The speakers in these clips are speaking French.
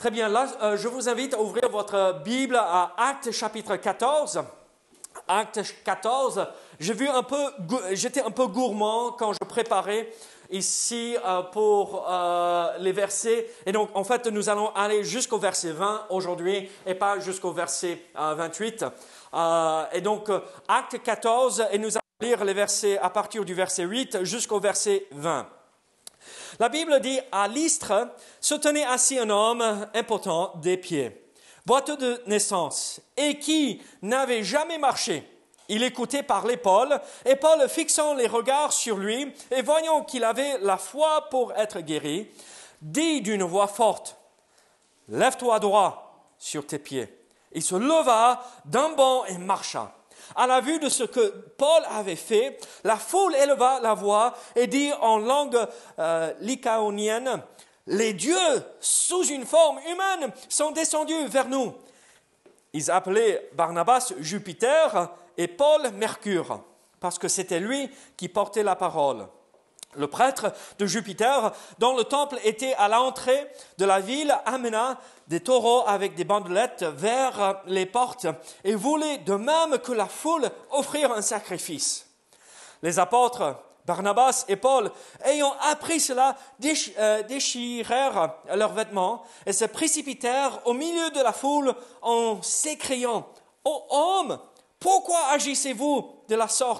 Très bien, là, je vous invite à ouvrir votre Bible à Actes chapitre 14. Actes 14, j'étais un peu gourmand quand je préparais ici pour les versets. Et donc, en fait, nous allons aller jusqu'au verset 20 aujourd'hui et pas jusqu'au verset 28. Et donc, Actes 14, et nous allons lire les versets à partir du verset 8 jusqu'au verset 20. La Bible dit, à Lystre se tenait assis un homme impotent des pieds, boiteux de naissance, et qui n'avait jamais marché. Il écoutait parler Paul, et Paul, fixant les regards sur lui, et voyant qu'il avait la foi pour être guéri, dit d'une voix forte, « Lève-toi droit sur tes pieds. » Il se leva d'un bond et marcha. À la vue de ce que Paul avait fait, la foule éleva la voix et dit en langue lycaonienne, « Les dieux, sous une forme humaine, sont descendus vers nous. » Ils appelaient Barnabas Jupiter et Paul Mercure, parce que c'était lui qui portait la parole. Le prêtre de Jupiter, dont le temple était à l'entrée de la ville, amena des taureaux avec des bandelettes vers les portes et voulait de même que la foule offrir un sacrifice. Les apôtres, Barnabas et Paul, ayant appris cela, déchirèrent leurs vêtements et se précipitèrent au milieu de la foule en s'écriant « Ô hommes, pourquoi agissez-vous de la sorte ?»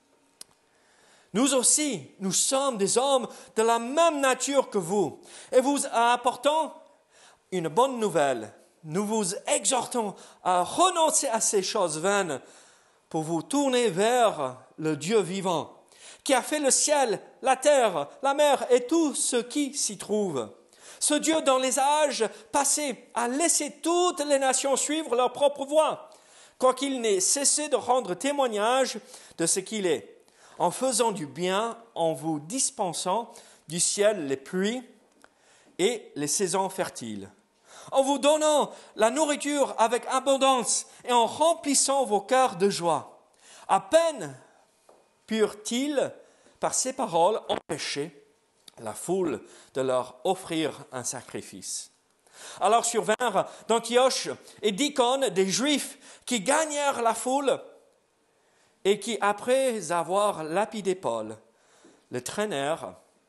Nous aussi, nous sommes des hommes de la même nature que vous, et vous apportons une bonne nouvelle. Nous vous exhortons à renoncer à ces choses vaines pour vous tourner vers le Dieu vivant, qui a fait le ciel, la terre, la mer et tout ce qui s'y trouve. Ce Dieu, dans les âges passés, a laissé toutes les nations suivre leur propre voie, quoiqu'il n'ait cessé de rendre témoignage de ce qu'il est, en faisant du bien, en vous dispensant du ciel les pluies et les saisons fertiles, en vous donnant la nourriture avec abondance et en remplissant vos cœurs de joie. À peine purent-ils, par ces paroles, empêcher la foule de leur offrir un sacrifice. Alors survinrent d'Antioche et d'Icône des Juifs qui gagnèrent la foule et qui, après avoir lapidé Paul, le traînèrent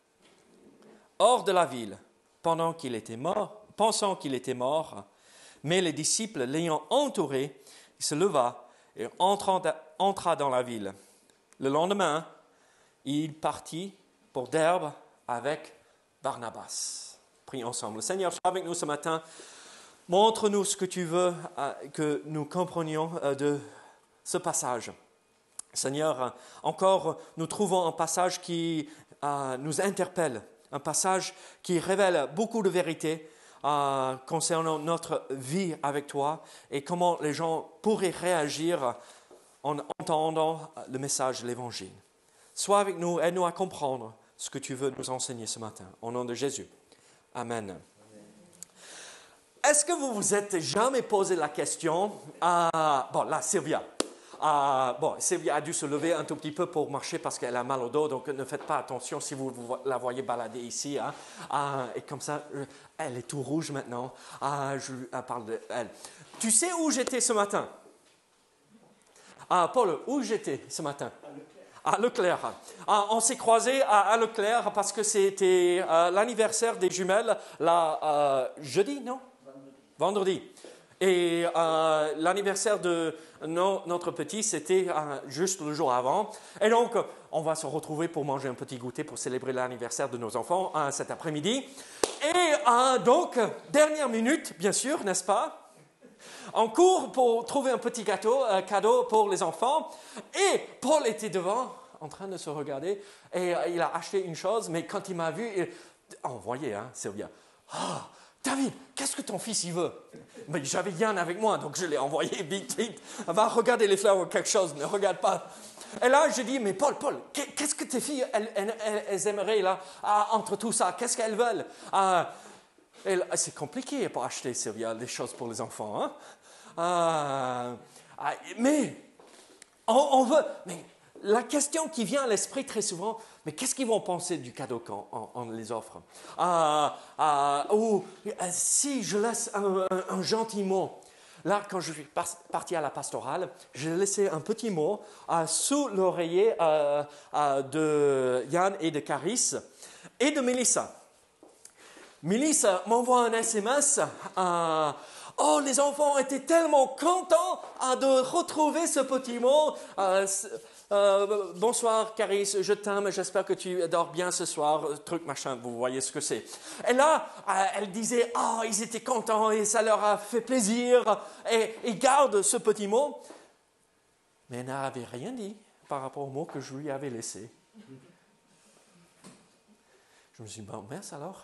hors de la ville pensant qu'il était mort, mais les disciples l'ayant entouré, il se leva et entra dans la ville. Le lendemain, il partit pour Derbe avec Barnabas. Prions ensemble. Seigneur, sois avec nous ce matin. Montre-nous ce que tu veux que nous comprenions de ce passage. Seigneur, encore nous trouvons un passage qui nous interpelle, un passage qui révèle beaucoup de vérités concernant notre vie avec toi et comment les gens pourraient réagir en entendant le message de l'Évangile. Sois avec nous, aide-nous à comprendre ce que tu veux nous enseigner ce matin. Au nom de Jésus. Amen. Est-ce que vous vous êtes jamais posé la question, Sylvia. Sylvia a dû se lever un tout petit peu pour marcher parce qu'elle a mal au dos, donc ne faites pas attention si vous la voyez balader ici. Et comme ça, elle est tout rouge maintenant. Je parle de elle. Tu sais où j'étais ce matin? Paul, où j'étais ce matin? À Leclerc. On s'est croisés à Leclerc parce que c'était l'anniversaire des jumelles, jeudi, non? Vendredi. Et l'anniversaire de notre petit, c'était juste le jour avant. Et donc, on va se retrouver pour manger un petit goûter pour célébrer l'anniversaire de nos enfants cet après-midi. Et donc, dernière minute, bien sûr, n'est-ce pas? On court pour trouver un petit cadeau pour les enfants. Et Paul était devant, en train de se regarder. Et il a acheté une chose, mais quand il m'a vu, on voyait, Sylvia. David, qu'est-ce que ton fils il veut? Mais j'avais Yann avec moi, donc je l'ai envoyé vite. Va regarder les fleurs ou quelque chose, ne regarde pas. Et là, je dis, mais Paul, qu'est-ce que tes filles, elles aimeraient là, entre tout ça? Qu'est-ce qu'elles veulent? C'est compliqué pour acheter, Sylvia, des choses pour les enfants. Mais on veut... Mais la question qui vient à l'esprit très souvent, mais qu'est-ce qu'ils vont penser du cadeau quand on les offre? Ou si je laisse un gentil mot. Là, quand je suis parti à la pastorale, j'ai laissé un petit mot sous l'oreiller de Yann et de Caris et de Mélissa. Mélissa m'envoie un SMS. Oh, les enfants étaient tellement contents de retrouver ce petit mot. Bonsoir, Caris, je t'aime, j'espère que tu dors bien ce soir, truc machin, vous voyez ce que c'est. Et là, elle disait, ils étaient contents et ça leur a fait plaisir, et ils gardent ce petit mot. Mais elle n'avait rien dit par rapport au mot que je lui avais laissé. Je me suis dit, mince alors.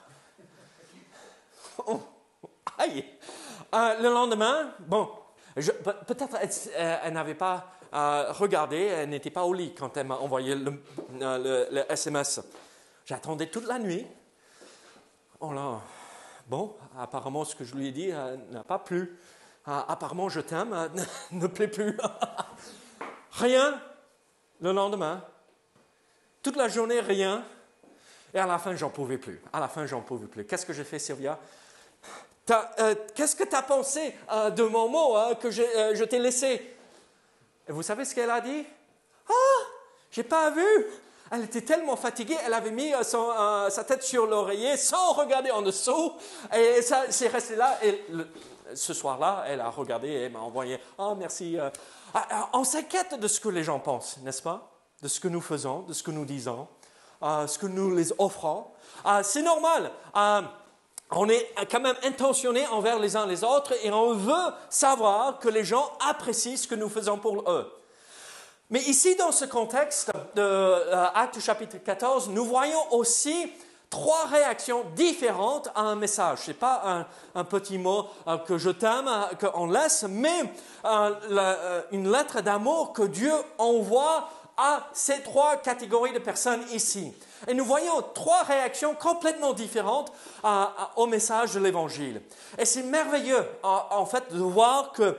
Aïe. Le lendemain, peut-être elle n'avait pas regardé, elle n'était pas au lit quand elle m'a envoyé le SMS. J'attendais toute la nuit. Oh là, apparemment ce que je lui ai dit n'a pas plu. Apparemment je t'aime ne plaît plus. Rien le lendemain. Toute la journée, rien. Et à la fin, j'en pouvais plus. Qu'est-ce que j'ai fait, Sylvia? Qu'est-ce que tu as pensé de mon mot que je t'ai laissé? Et vous savez ce qu'elle a dit? J'ai pas vu. Elle était tellement fatiguée, elle avait mis sa tête sur l'oreiller sans regarder en dessous. Et ça c'est resté là. Et ce soir-là, elle a regardé et elle m'a envoyé « Oh, merci. » On s'inquiète de ce que les gens pensent, n'est-ce pas? De ce que nous faisons, de ce que nous disons, ce que nous les offrons. C'est normal. On est quand même intentionné envers les uns les autres et on veut savoir que les gens apprécient ce que nous faisons pour eux. Mais ici, dans ce contexte de Actes chapitre 14, nous voyons aussi 3 réactions différentes à un message. Ce n'est pas un petit mot que je t'aime, qu'on laisse, mais une lettre d'amour que Dieu envoie à ces 3 catégories de personnes ici. Et nous voyons 3 réactions complètement différentes au message de l'Évangile. Et c'est merveilleux, en fait, de voir que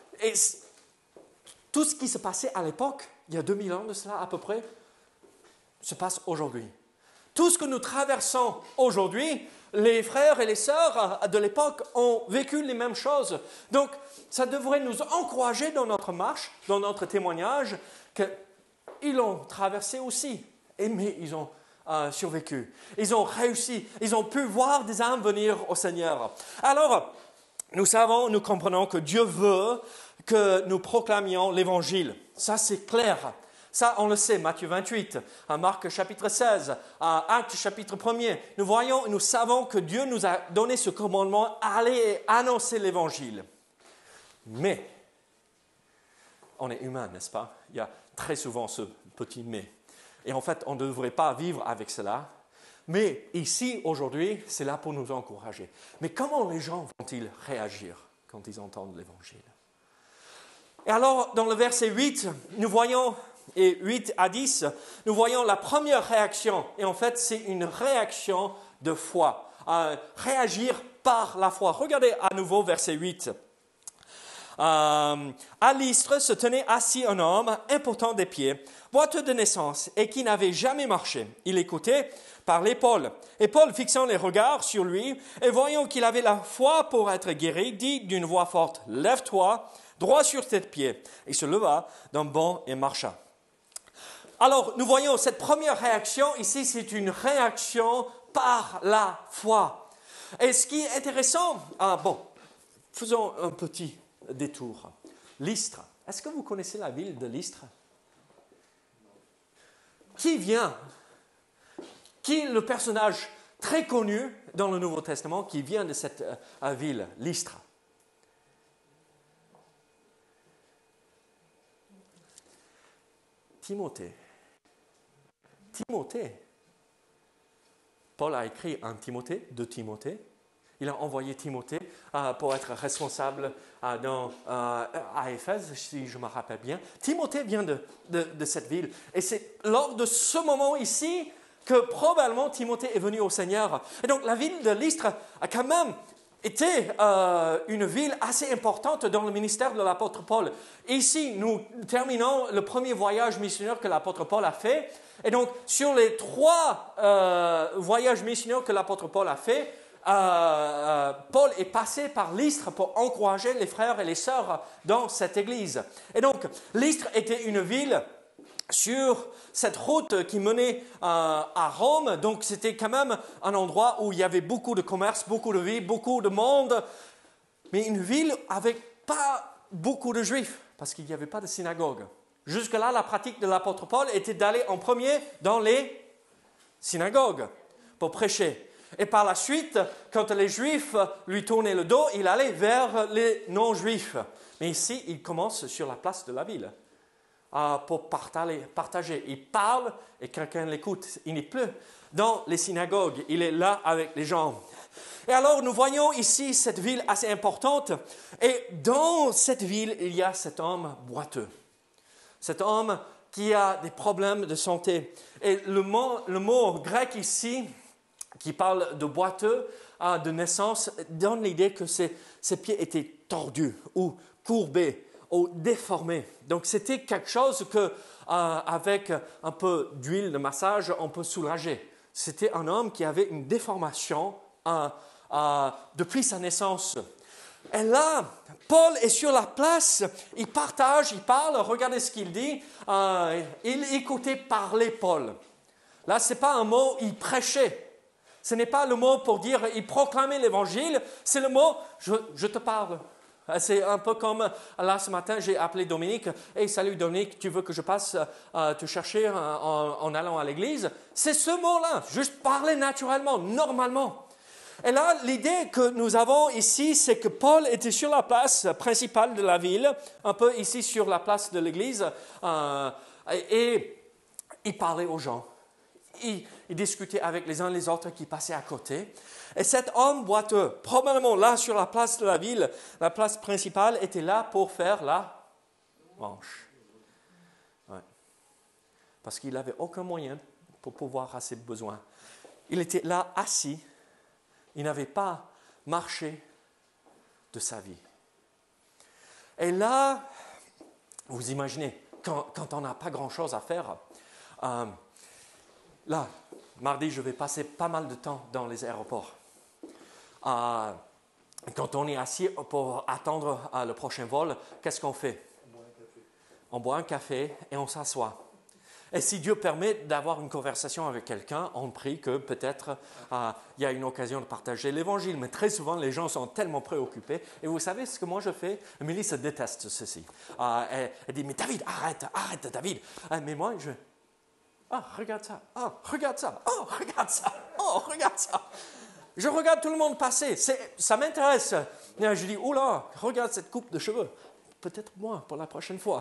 tout ce qui se passait à l'époque, il y a 2000 ans de cela à peu près, se passe aujourd'hui. Tout ce que nous traversons aujourd'hui, les frères et les sœurs de l'époque ont vécu les mêmes choses. Donc, ça devrait nous encourager dans notre marche, dans notre témoignage, qu'ils l'ont traversé aussi. Mais ils ont survécu. Ils ont réussi. Ils ont pu voir des âmes venir au Seigneur. Alors, nous comprenons que Dieu veut que nous proclamions l'Évangile. Ça, c'est clair. Ça, on le sait, Matthieu 28, Marc chapitre 16, Actes chapitre 1er. Nous savons que Dieu nous a donné ce commandement, aller annoncer l'Évangile. Mais, on est humain, n'est-ce pas? Il y a très souvent ce petit « mais ». Et en fait, on ne devrait pas vivre avec cela. Mais ici, aujourd'hui, c'est là pour nous encourager. Mais comment les gens vont-ils réagir quand ils entendent l'Évangile? Et alors, dans le verset 8, nous voyons, et 8 à 10, nous voyons la première réaction. Et en fait, c'est une réaction de foi. Réagir par la foi. Regardez à nouveau verset 8. À Lystre se tenait assis un homme important des pieds, boiteux de naissance et qui n'avait jamais marché. Il écoutait par l'épaule. Et Paul, fixant les regards sur lui et voyant qu'il avait la foi pour être guéri, dit d'une voix forte, « Lève-toi, droit sur tes pieds. » Il se leva d'un bond et marcha. Alors, nous voyons cette première réaction ici, c'est une réaction par la foi. Et ce qui est intéressant, faisons un petit détour. Lystre. Est-ce que vous connaissez la ville de Lystre? Qui est le personnage très connu dans le Nouveau Testament qui vient de cette ville, Lystre? Timothée. Paul a écrit un Timothée, 2 Timothée. Il a envoyé Timothée pour être responsable à Éphèse, si je me rappelle bien. Timothée vient de cette ville. Et c'est lors de ce moment ici que probablement Timothée est venu au Seigneur. Et donc la ville de Lystre a quand même était une ville assez importante dans le ministère de l'apôtre Paul. Ici, nous terminons le premier voyage missionnaire que l'apôtre Paul a fait. Et donc, sur les 3 voyages missionnaires que l'apôtre Paul a fait, Paul est passé par Lystre pour encourager les frères et les sœurs dans cette église. Et donc, Lystre était une ville sur cette route qui menait à Rome. Donc, c'était quand même un endroit où il y avait beaucoup de commerce, beaucoup de vie, beaucoup de monde. Mais une ville avec pas beaucoup de juifs, parce qu'il n'y avait pas de synagogue. Jusque-là, la pratique de l'apôtre Paul était d'aller en premier dans les synagogues pour prêcher. Et par la suite, quand les Juifs lui tournaient le dos, il allait vers les non-Juifs. Mais ici, il commence sur la place de la ville pour partager. Il parle et quelqu'un l'écoute. Il n'est plus dans les synagogues, il est là avec les gens. Et alors, nous voyons ici cette ville assez importante. Et dans cette ville, il y a cet homme boiteux. Cet homme qui a des problèmes de santé. Et le mot grec ici, qui parle de boiteux de naissance, donne l'idée que ses pieds étaient tordus ou courbés ou déformés. Donc c'était quelque chose que, avec un peu d'huile de massage, on peut soulager. C'était un homme qui avait une déformation depuis sa naissance. Et là, Paul est sur la place, il partage, il parle, regardez ce qu'il dit. Il écoutait parler Paul. Là, ce n'est pas un mot, il prêchait. Ce n'est pas le mot pour dire, il proclamait l'évangile, c'est le mot, je te parle. C'est un peu comme, là ce matin, j'ai appelé Dominique, « Hey, salut Dominique, tu veux que je passe te chercher en allant à l'église ?» C'est ce mot-là, juste parler naturellement, normalement. Et là, l'idée que nous avons ici, c'est que Paul était sur la place principale de la ville, un peu ici sur la place de l'église, et il parlait aux gens. Il discutait avec les uns les autres qui passaient à côté. Et cet homme boiteux, probablement là sur la place de la ville, la place principale, était là pour faire la manche. Ouais. Parce qu'il n'avait aucun moyen pour pouvoir à ses besoins. Il était là assis. Il n'avait pas marché de sa vie. Et là, vous imaginez, quand on n'a pas grand-chose à faire, là, mardi, je vais passer pas mal de temps dans les aéroports. Quand on est assis pour attendre le prochain vol, qu'est-ce qu'on fait? On boit un café et on s'assoit. Et si Dieu permet d'avoir une conversation avec quelqu'un, on prie que peut-être il y a une occasion de partager l'évangile. Mais très souvent, les gens sont tellement préoccupés. Et vous savez ce que moi je fais? Mélissa déteste ceci. Elle dit, mais David, arrête David. Mais moi, regarde ça. Oh, regarde ça. Oh, regarde ça. Oh, regarde ça. Je regarde tout le monde passer. Ça m'intéresse. Et je dis, oula, regarde cette coupe de cheveux. Peut-être moi pour la prochaine fois.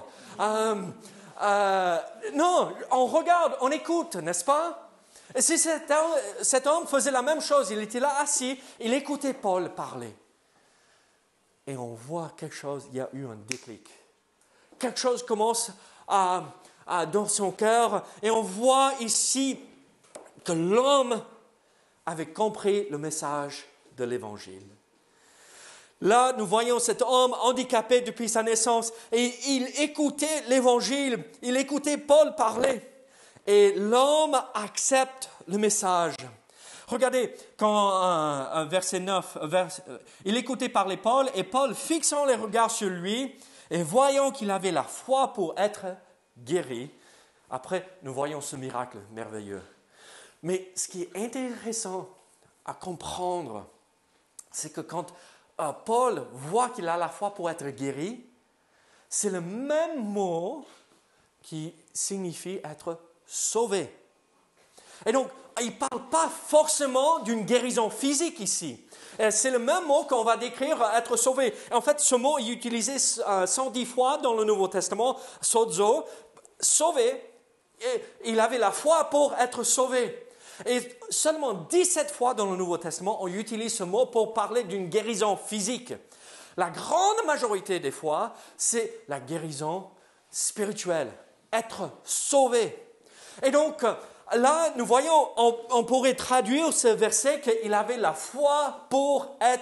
Non, on regarde, on écoute, n'est-ce pas? Et si cet homme faisait la même chose, il était là assis, il écoutait Paul parler. Et on voit quelque chose, il y a eu un déclic. Quelque chose commence dans son cœur, et on voit ici que l'homme avait compris le message de l'Évangile. Là, nous voyons cet homme handicapé depuis sa naissance et il écoutait l'Évangile, il écoutait Paul parler et l'homme accepte le message. Regardez, quand verset 9, il écoutait parler Paul et Paul, fixant les regards sur lui et voyant qu'il avait la foi pour être guéri, après nous voyons ce miracle merveilleux. Mais ce qui est intéressant à comprendre, c'est que quand Paul voit qu'il a la foi pour être guéri, c'est le même mot qui signifie être sauvé. Et donc, il ne parle pas forcément d'une guérison physique ici. C'est le même mot qu'on va décrire être sauvé. En fait, ce mot est utilisé 110 fois dans le Nouveau Testament, sozo, sauvé. Et il avait la foi pour être sauvé. Et seulement 17 fois dans le Nouveau Testament, on utilise ce mot pour parler d'une guérison physique. La grande majorité des fois, c'est la guérison spirituelle, être sauvé. Et donc, là, nous voyons, on pourrait traduire ce verset qu'il avait la foi pour être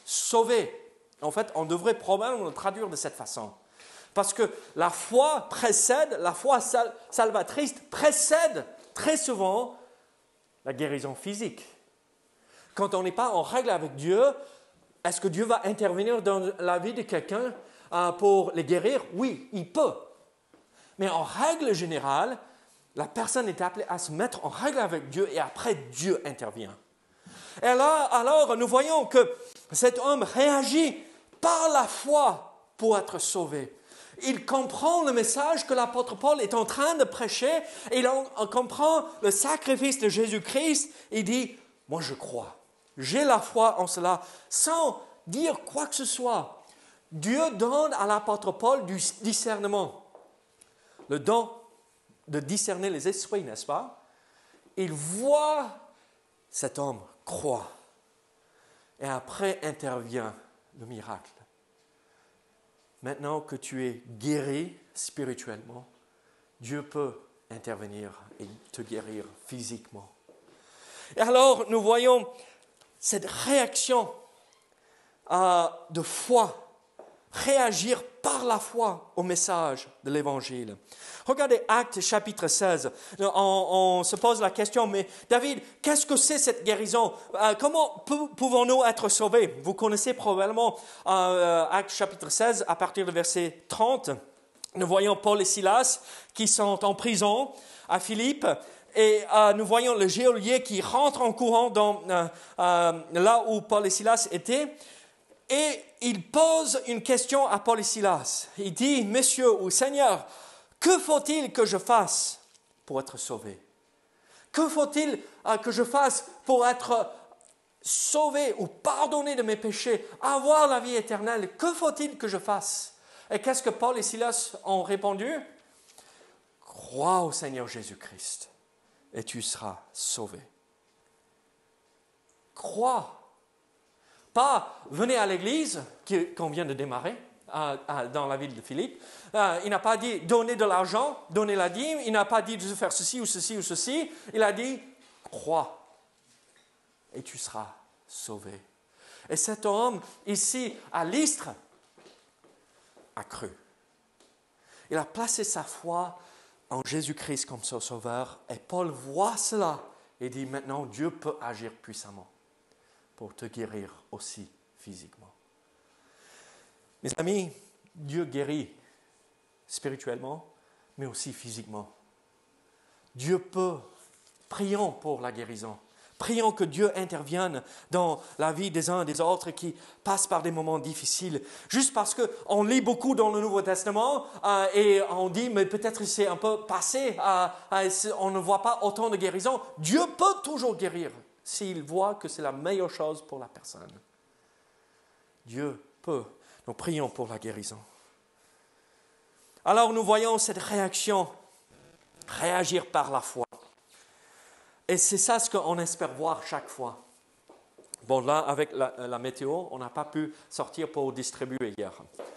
sauvé. En fait, on devrait probablement le traduire de cette façon. Parce que la foi salvatrice précède très souvent la guérison physique. Quand on n'est pas en règle avec Dieu, est-ce que Dieu va intervenir dans la vie de quelqu'un pour les guérir? Oui, il peut. Mais en règle générale, la personne est appelée à se mettre en règle avec Dieu et après Dieu intervient. Et là, alors, nous voyons que cet homme réagit par la foi pour être sauvé. Il comprend le message que l'apôtre Paul est en train de prêcher. Il comprend le sacrifice de Jésus-Christ. Il dit, moi je crois. J'ai la foi en cela, sans dire quoi que ce soit. Dieu donne à l'apôtre Paul du discernement. Le don de discerner les esprits, n'est-ce pas? Il voit cet homme croit. Et après intervient le miracle. Maintenant que tu es guéri spirituellement, Dieu peut intervenir et te guérir physiquement. Et alors, nous voyons cette réaction de foi, réagir par la foi au message de l'Évangile. Regardez Actes chapitre 16. On se pose la question, mais David, qu'est-ce que c'est cette guérison? Comment pouvons-nous être sauvés? Vous connaissez probablement Actes chapitre 16 à partir du verset 30. Nous voyons Paul et Silas qui sont en prison à Philippe. Et nous voyons le geôlier qui rentre en courant là où Paul et Silas étaient. Et il pose une question à Paul et Silas. Il dit, messieurs ou Seigneur, que faut-il que je fasse pour être sauvé? Que faut-il que je fasse pour être sauvé ou pardonné de mes péchés, avoir la vie éternelle? Que faut-il que je fasse? Et qu'est-ce que Paul et Silas ont répondu? Crois au Seigneur Jésus-Christ et tu seras sauvé. Crois. Pas venez à l'église qu'on vient de démarrer dans la ville de Philippe. Il n'a pas dit donnez de l'argent, donnez la dîme. Il n'a pas dit de faire ceci ou ceci ou ceci. Il a dit crois et tu seras sauvé. Et cet homme ici à Lystre a cru. Il a placé sa foi en Jésus-Christ comme son sauveur. Et Paul voit cela et dit maintenant Dieu peut agir puissamment pour te guérir aussi physiquement. Mes amis, Dieu guérit spirituellement, mais aussi physiquement. Dieu peut. Prions pour la guérison. Prions que Dieu intervienne dans la vie des uns et des autres qui passent par des moments difficiles. Juste parce qu'on lit beaucoup dans le Nouveau Testament et on dit, mais peut-être c'est un peu passé, on ne voit pas autant de guérison. Dieu peut toujours guérir s'il voit que c'est la meilleure chose pour la personne. Dieu peut. Donc prions pour la guérison. Alors nous voyons cette réaction, réagir par la foi. Et c'est ça ce qu'on espère voir chaque fois. Bon, là, avec la météo, on n'a pas pu sortir pour distribuer hier.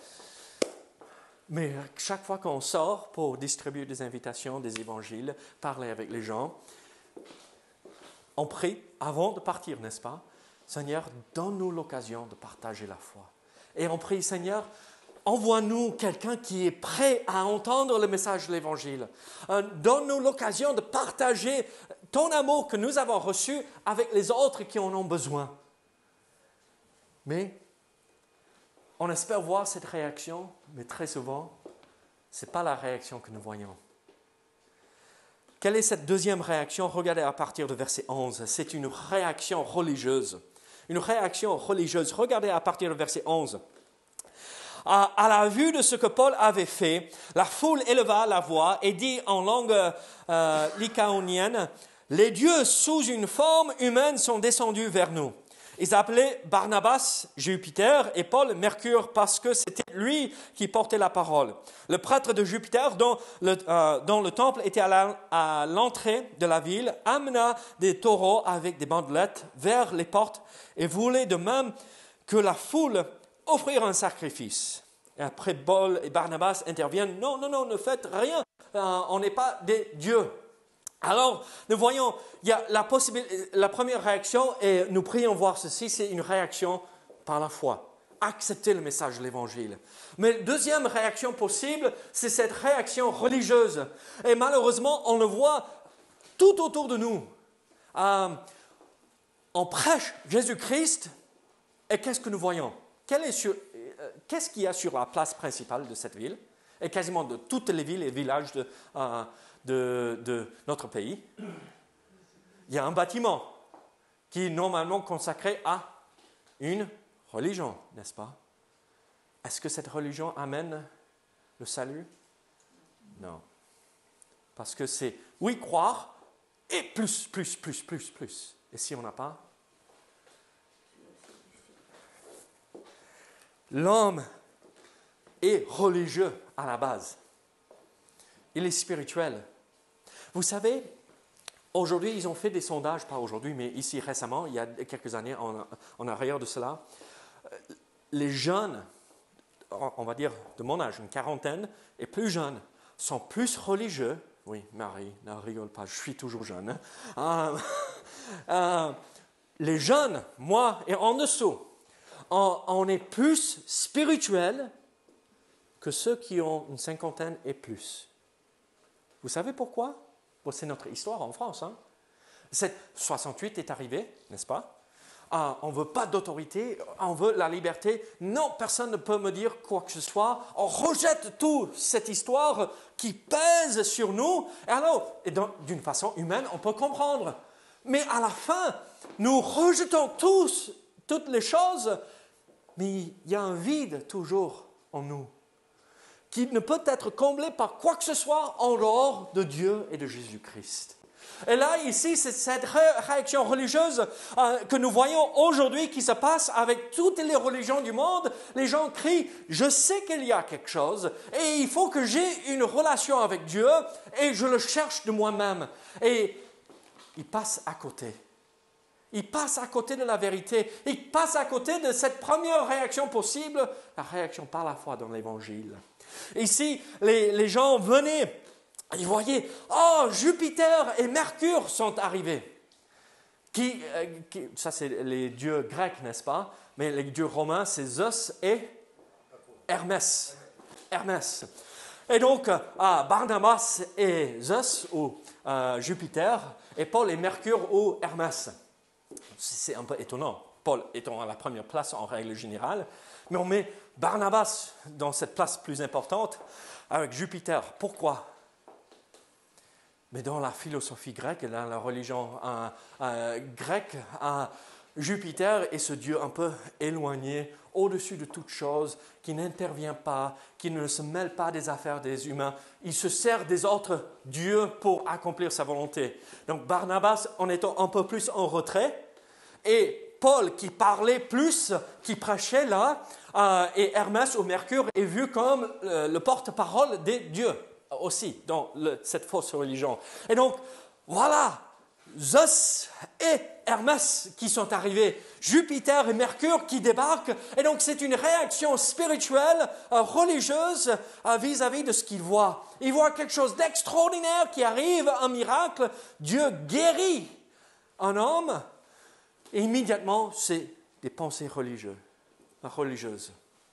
Mais chaque fois qu'on sort pour distribuer des invitations, des évangiles, parler avec les gens, on prie avant de partir, n'est-ce pas? Seigneur, donne-nous l'occasion de partager la foi. Et on prie, Seigneur, envoie-nous quelqu'un qui est prêt à entendre le message de l'Évangile. Donne-nous l'occasion de partager ton amour que nous avons reçu avec les autres qui en ont besoin. Mais on espère voir cette réaction, mais très souvent, ce n'est pas la réaction que nous voyons. Quelle est cette deuxième réaction? Regardez à partir de verset 11. C'est une réaction religieuse. Une réaction religieuse. Regardez à partir de verset 11. À la vue de ce que Paul avait fait, la foule éleva la voix et dit en langue lycaonienne, « Les dieux sous une forme humaine sont descendus vers nous. » Ils appelaient Barnabas Jupiter et Paul Mercure parce que c'était lui qui portait la parole. Le prêtre de Jupiter, dont le temple était à l'entrée de la ville, amena des taureaux avec des bandelettes vers les portes et voulait de même que la foule offrir un sacrifice. Et après, Paul et Barnabas interviennent. Non, ne faites rien. On n'est pas des dieux. Alors, nous voyons, il y a la première réaction, et nous prions voir ceci, c'est une réaction par la foi. Accepter le message de l'Évangile. Mais deuxième réaction possible, c'est cette réaction religieuse. Et malheureusement, on le voit tout autour de nous. On prêche Jésus-Christ, et qu'est-ce que nous voyons? Qu'est-ce qu'il y a sur la place principale de cette ville, et quasiment de toutes les villes et villages de notre pays? Il y a un bâtiment qui est normalement consacré à une religion, n'est-ce pas? Est-ce que cette religion amène le salut? Non. Parce que c'est, oui, croire, et plus. Et si on n'a pas? L'homme est religieux à la base. Il est spirituel. Vous savez, aujourd'hui, ils ont fait des sondages, pas aujourd'hui, mais ici récemment, il y a quelques années en arrière de cela, les jeunes, on va dire de mon âge, une quarantaine, et plus jeunes, sont plus religieux. Oui, Marie, ne rigole pas, je suis toujours jeune. Les jeunes, moi et en dessous, on est plus spirituels que ceux qui ont une cinquantaine et plus. Vous savez pourquoi? Bon, c'est notre histoire en France. 68 est arrivé, n'est-ce pas? On ne veut pas d'autorité, on veut la liberté. Non, personne ne peut me dire quoi que ce soit. On rejette toute cette histoire qui pèse sur nous. Et alors, d'une façon humaine, on peut comprendre. Mais à la fin, nous rejetons toutes les choses, mais il y a un vide toujours en nous qui ne peut être comblé par quoi que ce soit en dehors de Dieu et de Jésus-Christ. Et là, ici, c'est cette réaction religieuse que nous voyons aujourd'hui qui se passe avec toutes les religions du monde. Les gens crient, je sais qu'il y a quelque chose et il faut que j'ai une relation avec Dieu et je le cherche de moi-même. Et ils passent à côté. Ils passent à côté de la vérité. Ils passent à côté de cette première réaction possible, la réaction par la foi dans l'Évangile. Ici, les gens venaient. Ils voyaient, oh, Jupiter et Mercure sont arrivés. Ça, c'est les dieux grecs, n'est-ce pas? Mais les dieux romains, c'est Zeus et Hermès. Et donc, Barnabas et Zeus, ou Jupiter, et Paul et Mercure, ou Hermès. C'est un peu étonnant. Paul étant à la première place en règle générale, mais on met Barnabas dans cette place plus importante avec Jupiter. Pourquoi? Mais dans la philosophie grecque et dans la religion grecque, Jupiter est ce Dieu un peu éloigné, au-dessus de toute chose, qui n'intervient pas, qui ne se mêle pas des affaires des humains. Il se sert des autres dieux pour accomplir sa volonté. Donc Barnabas, en étant un peu plus en retrait, et Paul, qui parlait plus, qui prêchait là, et Hermès ou Mercure est vu comme le porte-parole des dieux aussi dans cette fausse religion. Et donc, voilà, Zeus et Hermès qui sont arrivés, Jupiter et Mercure qui débarquent, et donc c'est une réaction spirituelle, religieuse, vis-à-vis de ce qu'ils voient. Ils voient quelque chose d'extraordinaire qui arrive, un miracle, Dieu guérit un homme, et immédiatement, c'est des pensées religieuses.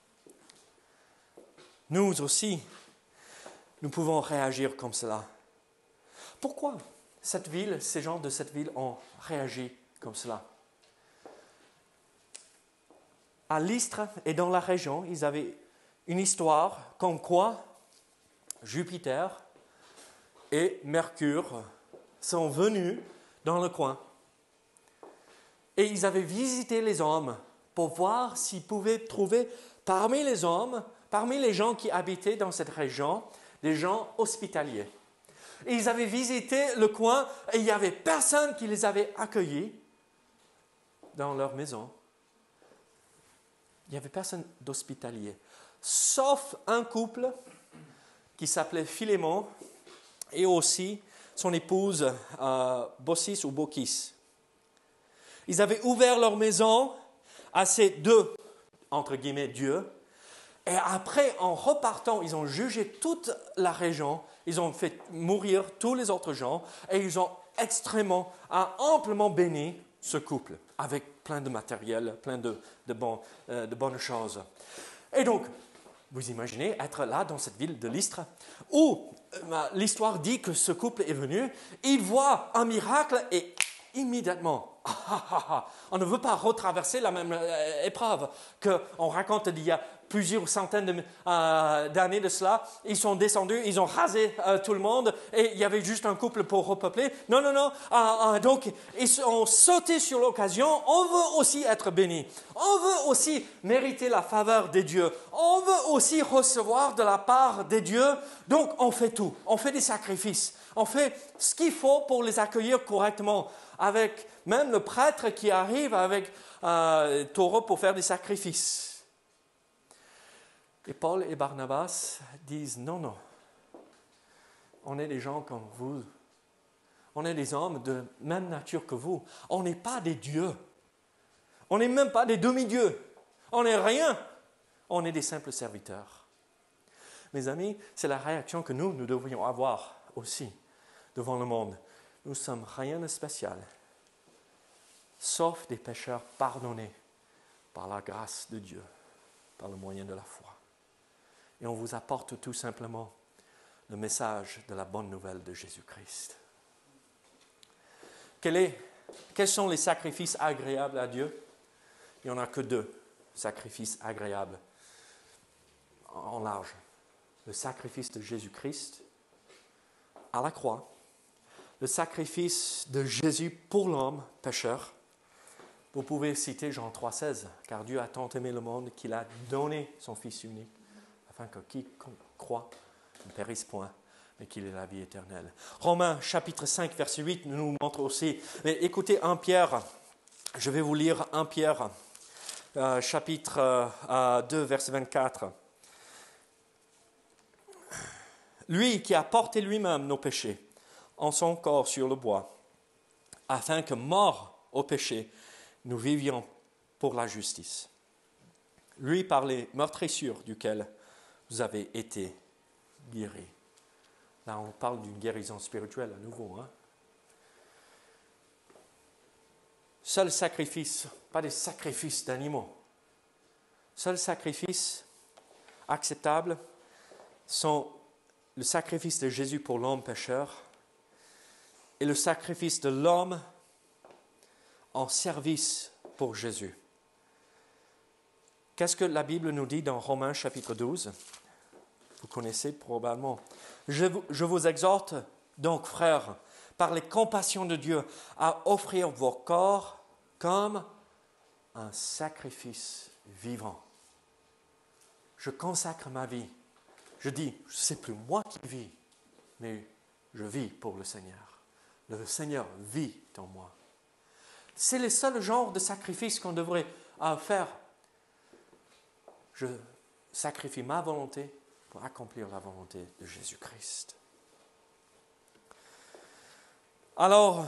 Nous aussi, nous pouvons réagir comme cela. Pourquoi ces gens de cette ville ont réagi comme cela? À Lystre et dans la région, ils avaient une histoire comme quoi Jupiter et Mercure sont venus dans le coin. Et ils avaient visité les hommes pour voir s'ils pouvaient trouver parmi les hommes, parmi les gens qui habitaient dans cette région, des gens hospitaliers. Et ils avaient visité le coin et il n'y avait personne qui les avait accueillis dans leur maison. Il n'y avait personne d'hospitalier, sauf un couple qui s'appelait Philémon et aussi son épouse Baucis ou Baucis. Ils avaient ouvert leur maison à ces deux, entre guillemets, dieux. Et après, en repartant, ils ont jugé toute la région, ils ont fait mourir tous les autres gens et ils ont amplement béni ce couple, avec plein de matériel, plein de bonnes choses. Et donc, vous imaginez être là dans cette ville de Lystre, où l'histoire dit que ce couple est venu, il voit un miracle et immédiatement, on ne veut pas retraverser la même épreuve qu'on raconte d'il y a plusieurs centaines d'années de cela. Ils sont descendus, ils ont rasé tout le monde et il y avait juste un couple pour repeupler. Non. Donc, ils ont sauté sur l'occasion. On veut aussi être bénis. On veut aussi mériter la faveur des dieux. On veut aussi recevoir de la part des dieux. Donc, on fait tout. On fait des sacrifices. On fait ce qu'il faut pour les accueillir correctement. Avec même le prêtre qui arrive avec taureau pour faire des sacrifices. Et Paul et Barnabas disent non. On est des gens comme vous. On est des hommes de même nature que vous. On n'est pas des dieux. On n'est même pas des demi-dieux. On n'est rien. On est des simples serviteurs. Mes amis, c'est la réaction que nous devrions avoir aussi devant le monde. Nous ne sommes rien de spécial, sauf des pécheurs pardonnés par la grâce de Dieu, par le moyen de la foi. Et on vous apporte tout simplement le message de la bonne nouvelle de Jésus-Christ. Quels sont les sacrifices agréables à Dieu? Il n'y en a que 2 sacrifices agréables en large. Le sacrifice de Jésus-Christ à la croix, le sacrifice de Jésus pour l'homme pécheur. Vous pouvez citer Jean 3,16, car Dieu a tant aimé le monde qu'il a donné son Fils unique, afin que quiconque croit ne périsse point, mais qu'il ait la vie éternelle. Romains chapitre 5, verset 8 nous montre aussi. Mais écoutez 1 Pierre, je vais vous lire 1 Pierre, chapitre 2, verset 24. Lui qui a porté lui-même nos péchés en son corps sur le bois, afin que, morts au péché, nous vivions pour la justice. Lui par les meurtrissures duquel vous avez été guéris. Là, on parle d'une guérison spirituelle à nouveau. Seul sacrifice, pas des sacrifices d'animaux. Seul sacrifice acceptable sont le sacrifice de Jésus pour l'homme pécheur et le sacrifice de l'homme en service pour Jésus. Qu'est-ce que la Bible nous dit dans Romains chapitre 12? Vous connaissez probablement. Je vous exhorte donc, frères, par les compassions de Dieu, à offrir vos corps comme un sacrifice vivant. Je consacre ma vie. Je dis, ce n'est plus moi qui vis, mais je vis pour le Seigneur. Le Seigneur vit en moi. C'est le seul genre de sacrifice qu'on devrait faire. Je sacrifie ma volonté pour accomplir la volonté de Jésus-Christ. Alors,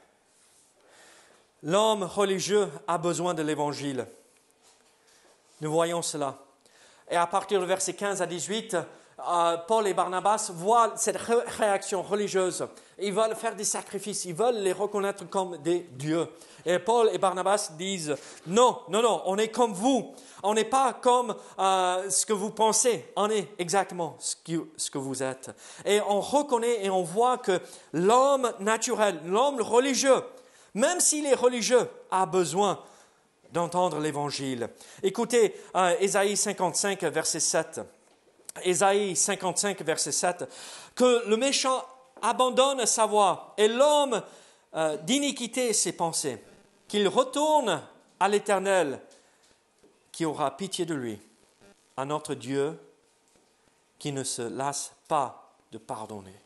l'homme religieux a besoin de l'Évangile. Nous voyons cela. Et à partir du verset 15 à 18, Paul et Barnabas voient cette réaction religieuse. Ils veulent faire des sacrifices, ils veulent les reconnaître comme des dieux. Et Paul et Barnabas disent, non, on est comme vous. On n'est pas comme ce que vous pensez. On est exactement ce que vous êtes. Et on reconnaît et on voit que l'homme naturel, l'homme religieux, même s'il est religieux, a besoin d'entendre l'Évangile. Écoutez Ésaïe 55, verset 7. Ésaïe 55, verset 7. Que le méchant abandonne sa voie et l'homme d'iniquité ses pensées. Qu'il retourne à l'Éternel qui aura pitié de lui, à notre Dieu qui ne se lasse pas de pardonner.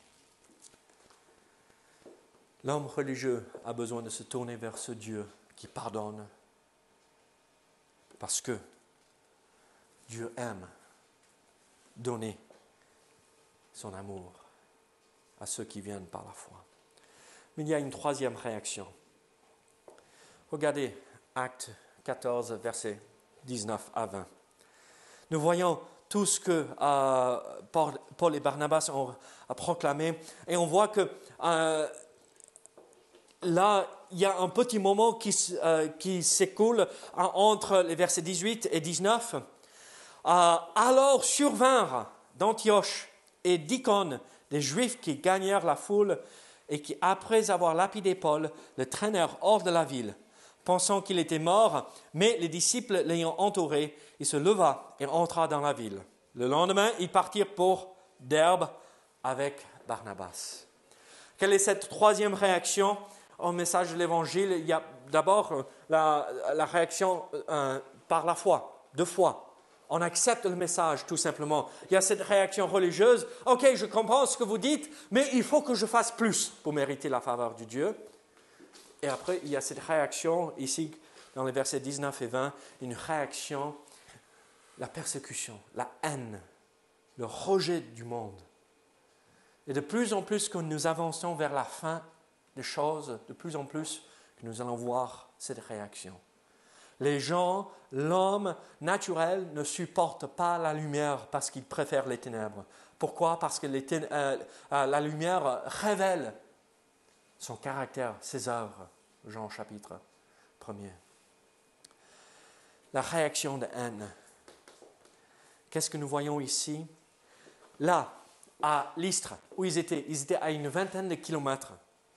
L'homme religieux a besoin de se tourner vers ce Dieu qui pardonne parce que Dieu aime donner son amour à ceux qui viennent par la foi. Mais il y a une troisième réaction. Regardez Actes 14, versets 19 à 20. Nous voyons tout ce que Paul et Barnabas ont proclamé et on voit que là, il y a un petit moment qui s'écoule entre les versets 18 et 19. Alors survinrent d'Antioche et d'Icône des Juifs qui gagnèrent la foule et qui, après avoir lapidé Paul, le traînèrent hors de la ville, pensant qu'il était mort, mais les disciples l'ayant entouré, il se leva et entra dans la ville. Le lendemain, ils partirent pour Derbe avec Barnabas. Quelle est cette troisième réaction au message de l'Évangile? Il y a d'abord la réaction par la foi, de foi. On accepte le message tout simplement. Il y a cette réaction religieuse. Ok, je comprends ce que vous dites, mais il faut que je fasse plus pour mériter la faveur de Dieu. Et après, il y a cette réaction ici, dans les versets 19 et 20, une réaction, la persécution, la haine, le rejet du monde. Et de plus en plus que nous avançons vers la fin des choses, de plus en plus que nous allons voir cette réaction. Les gens, l'homme naturel ne supporte pas la lumière parce qu'il préfère les ténèbres. Pourquoi? Parce que la lumière révèle son caractère, ses œuvres. Jean chapitre 1er. La réaction de haine. Qu'est-ce que nous voyons ici? Là, à Lystre, où ils étaient à une vingtaine de kilomètres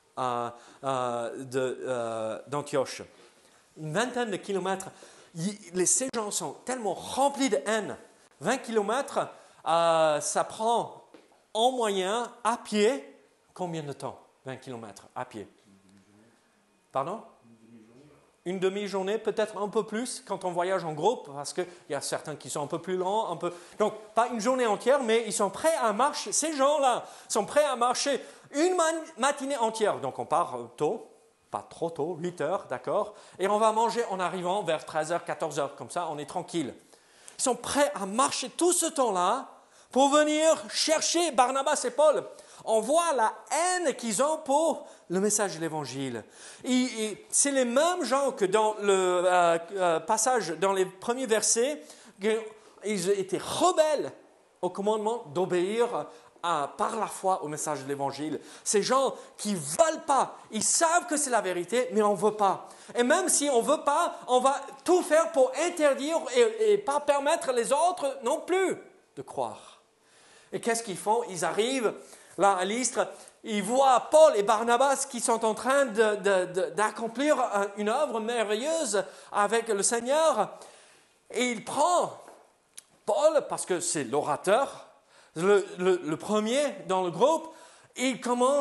d'Antioche. Une vingtaine de kilomètres. Ces gens sont tellement remplis de haine. 20 kilomètres, ça prend en moyen, à pied, combien de temps? 20 kilomètres à pied. Pardon? Une demi-journée, peut-être un peu plus quand on voyage en groupe, parce qu'il y a certains qui sont un peu plus lents. Donc, pas une journée entière, mais ils sont prêts à marcher. Ces gens-là sont prêts à marcher une matinée entière. Donc, on part tôt, pas trop tôt, 8 heures, d'accord? Et on va manger en arrivant vers 13h, 14h, comme ça, on est tranquille. Ils sont prêts à marcher tout ce temps-là pour venir chercher Barnabas et Paul. On voit la haine qu'ils ont pour le message de l'Évangile. Et c'est les mêmes gens que dans le passage, dans les premiers versets, ils étaient rebelles au commandement d'obéir par la foi au message de l'Évangile. Ces gens qui ne veulent pas, ils savent que c'est la vérité, mais on ne veut pas. Et même si on ne veut pas, on va tout faire pour interdire et pas permettre les autres non plus de croire. Et qu'est-ce qu'ils font? Ils arrivent là à Lystre, ils voient Paul et Barnabas qui sont en train d'accomplir une œuvre merveilleuse avec le Seigneur. Et il prend Paul, parce que c'est l'orateur, le premier dans le groupe, il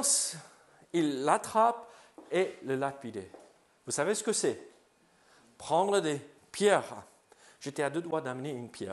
l'attrape et le lapide. Vous savez ce que c'est? Prendre des pierres. J'étais à 2 doigts d'amener une pierre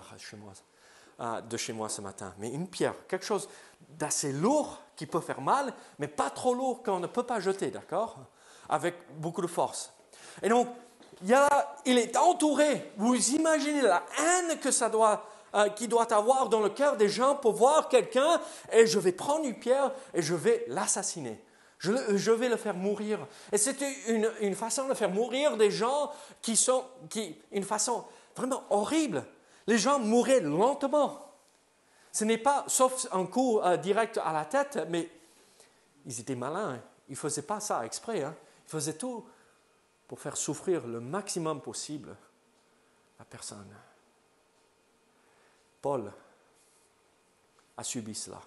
de chez moi ce matin. Mais une pierre, quelque chose d'assez lourd qui peut faire mal, mais pas trop lourd qu'on ne peut pas jeter, d'accord? Avec beaucoup de force. Et donc, il est entouré. Vous imaginez la haine que qu'il doit avoir dans le cœur des gens pour voir quelqu'un et je vais prendre une pierre et je vais l'assassiner. Je vais le faire mourir. Et c'était une façon de faire mourir des gens une façon vraiment horrible. Les gens mouraient lentement. Ce n'est pas, sauf un coup direct à la tête, mais ils étaient malins. Ils ne faisaient pas ça exprès. Ils faisaient tout pour faire souffrir le maximum possible la personne. Paul a subi cela.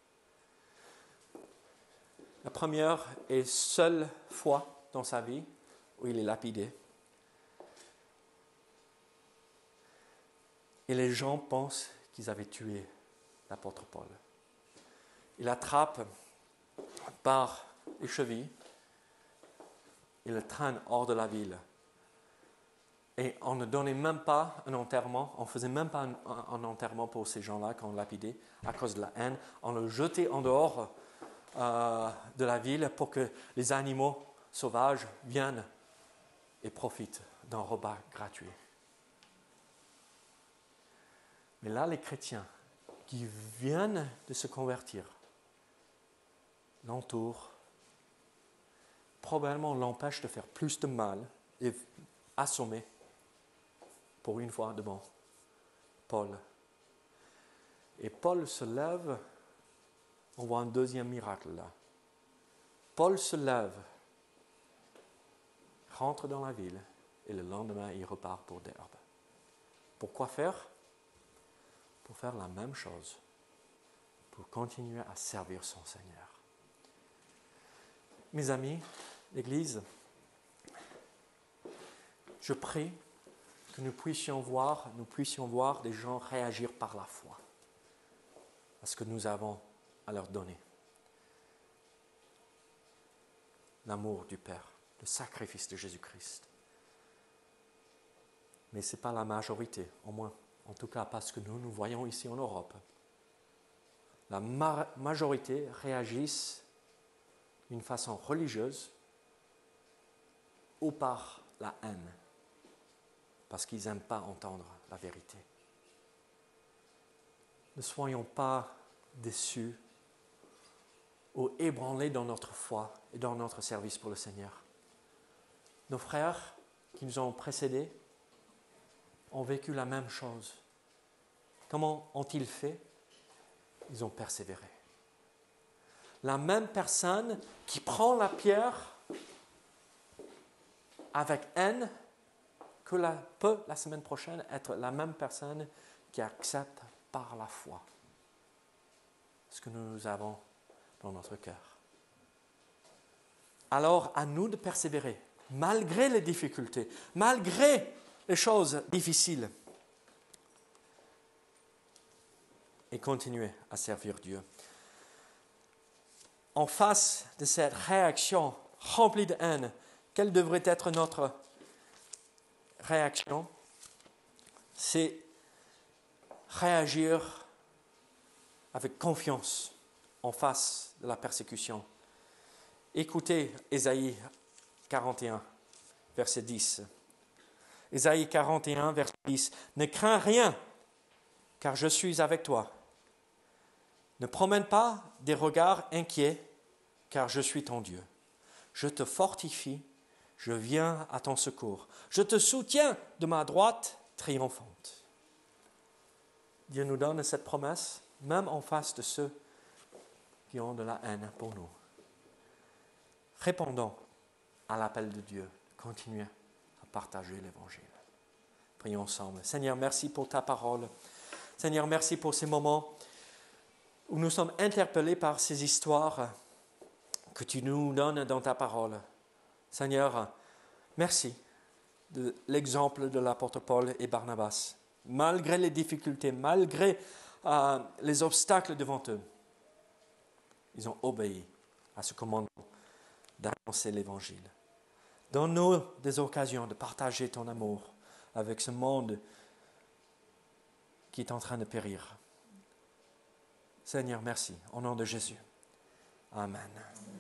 La première et seule fois dans sa vie où il est lapidé. Et les gens pensent qu'ils avaient tué l'apôtre Paul. Il l'attrape par les chevilles et le traîne hors de la ville. Et on ne donnait même pas un enterrement, on ne faisait même pas un enterrement pour ces gens-là quand on lapidait à cause de la haine. On le jetait en dehors de la ville pour que les animaux sauvages viennent et profitent d'un repas gratuit. Mais là, les chrétiens qui viennent de se convertir l'entourent, probablement l'empêchent de faire plus de mal et assommer pour une fois devant Paul. Et Paul se lève, on voit un deuxième miracle là. Paul se lève rentre dans la ville et le lendemain, il repart pour Derbe. Pourquoi faire? Pour faire la même chose, pour continuer à servir son Seigneur. Mes amis, l'Église, je prie que nous puissions voir des gens réagir par la foi à ce que nous avons à leur donner. L'amour du Père, le sacrifice de Jésus-Christ. Mais ce n'est pas la majorité, au moins, en tout cas pas ce que nous voyons ici en Europe. La majorité réagissent d'une façon religieuse ou par la haine, parce qu'ils n'aiment pas entendre la vérité. Ne soyons pas déçus ou ébranlés dans notre foi et dans notre service pour le Seigneur. Nos frères qui nous ont précédés ont vécu la même chose. Comment ont-ils fait? Ils ont persévéré. La même personne qui prend la pierre avec haine peut la semaine prochaine être la même personne qui accepte par la foi ce que nous avons dans notre cœur. Alors, à nous de persévérer, malgré les difficultés, malgré les choses difficiles, et continuer à servir Dieu. En face de cette réaction remplie de haine, quelle devrait être notre réaction? C'est réagir avec confiance en face de la persécution. Écoutez Ésaïe 41, verset 10. Ésaïe 41, verset 10. « Ne crains rien, car je suis avec toi. Ne promène pas des regards inquiets, car je suis ton Dieu. Je te fortifie, je viens à ton secours. Je te soutiens de ma droite triomphante. » Dieu nous donne cette promesse, même en face de ceux qui ont de la haine pour nous. Répondons à l'appel de Dieu. Continuez à partager l'Évangile. Prions ensemble. Seigneur, merci pour ta parole. Seigneur, merci pour ces moments où nous sommes interpellés par ces histoires que tu nous donnes dans ta parole. Seigneur, merci de l'exemple de l'apôtre Paul et Barnabas. Malgré les difficultés, malgré les obstacles devant eux, ils ont obéi à ce commandement d'annoncer l'Évangile. Donne-nous des occasions de partager ton amour avec ce monde qui est en train de périr. Seigneur, merci. Au nom de Jésus. Amen.